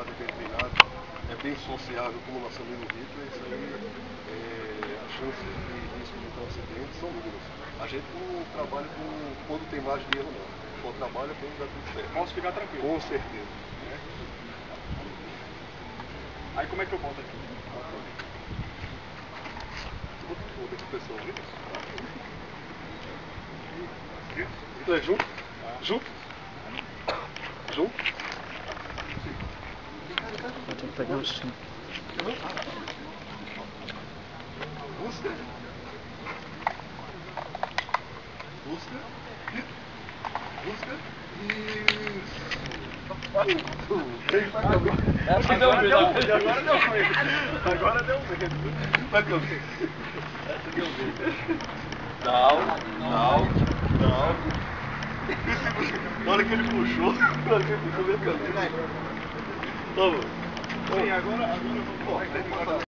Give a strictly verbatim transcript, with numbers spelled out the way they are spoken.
treinado, bem treinado, é bem sociável como o nosso amigo Hitler, isso aí, é, as chances de risco de um acidente são mínimas. A gente não trabalha com, quando tem margem de erro não, só trabalha quando dá tudo certo. Posso ficar tranquilo? Com certeza. É. Aí como é que eu volto aqui? Vou aqui pessoal. Então é junto? Junto? Junto? Eu tenho que pegar o sim. Busca. Busca. Busca. Isso. Acho que deu medo. Agora deu medo. Agora deu medo. Vai que eu vi. Essa deu medo. Não, não, não. Na hora que ele puxou, na hora que ele puxou, veio a cabeça. Toma. Sim, agora, agora eu vou...